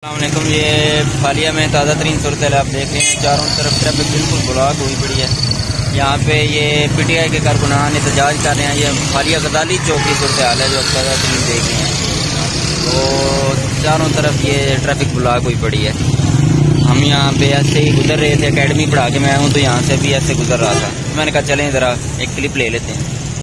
अस्सलामुअलैकुम। ये फालिया में ताज़ा तरीन सूरत आप देख रहे हैं। चारों तरफ ट्रैफिक बिल्कुल ब्लॉक हुई पड़ी है। यहाँ पे ये PTI के कारकुनान एहतजाज कर रहे हैं। ये फालिया गजाली चौक की सूरत हाल है जो आप ताज़ा तरीन देख रहे हैं। तो चारों तरफ ये ट्रैफिक ब्लॉक हुई पड़ी है। हम यहाँ पे ऐसे ही गुजर रहे थे, एकेडमी पढ़ा के मैं हूँ तो यहाँ से भी ऐसे गुजर रहा था। मैंने कहा चलें ज़रा एक क्लिप ले लेते हैं।